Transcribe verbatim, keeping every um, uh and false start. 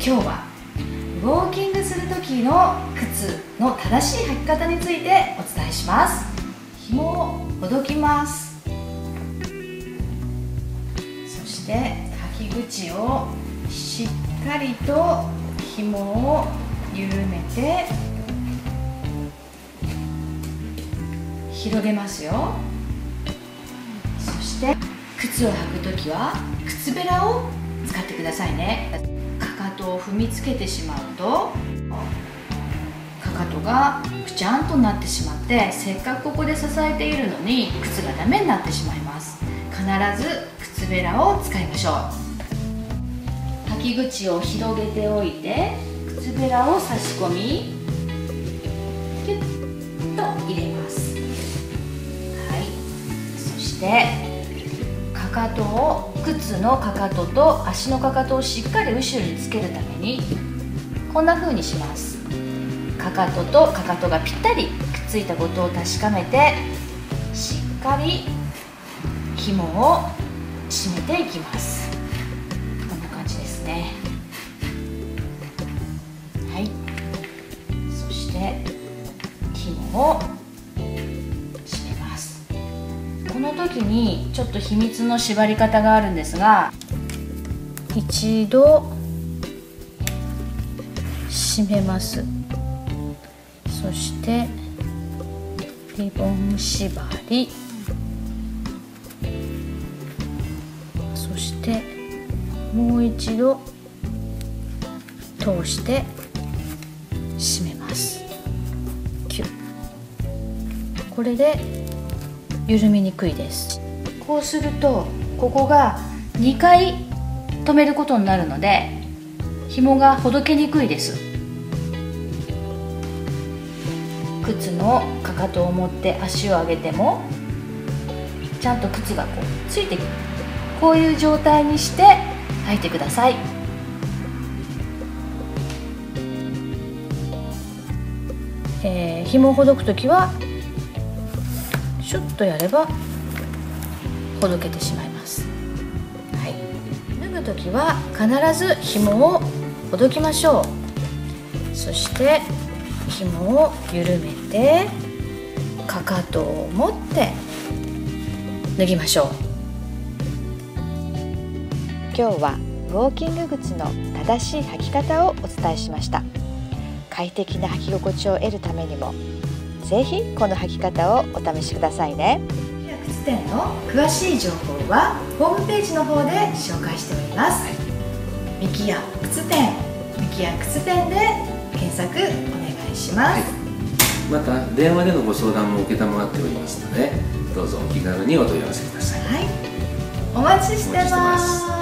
今日はウォーキングする時の靴の正しい履き方についてお伝えします。紐をほどきます。そして履き口をしっかりと紐を緩めて広げますよ。そして靴を履くときは靴べらを使ってくださいね。かかとを踏みつけてしまうとかかとがぷちゃんとなってしまって、せっかくここで支えているのに靴がダメになってしまいます。必ず靴べらを使いましょう。履き口を広げておいて靴べらを差し込みキュッと入れます。はい、そしてかかとを靴のかかとと足のかかとをしっかり後ろにつけるためにこんな風にします。かかととかかとがぴったりくっついたことを確かめて、しっかり紐を締めていきます。こんな感じですね。はい、そして紐を締めます。この時にちょっと秘密の縛り方があるんですが、一度締めます。そしてリボン縛り、そしてもう一度通して締めます。キュッ。これで緩みにくいです。こうするとここがにかい留めることになるので紐がほどけにくいです。靴のかかとを持って足を上げてもちゃんと靴がこうついてくる、こういう状態にして履いてください。えー、紐をほどくときはシュッとやればほどけてしまいます。はい、脱ぐときは必ず紐をほどきましょう。そして紐を緩めてかかとを持って脱ぎましょう。今日はウォーキング靴の正しい履き方をお伝えしました。快適な履き心地を得るためにもぜひこの履き方をお試しくださいね。靴店の詳しい情報はホームページの方で紹介しております。ミキヤ靴店、ミキヤ靴店で検索お願いします。はい、 また電話でのご相談も承っておりますので、どうぞお気軽にお問い合わせください。 はい、お待ちしてます。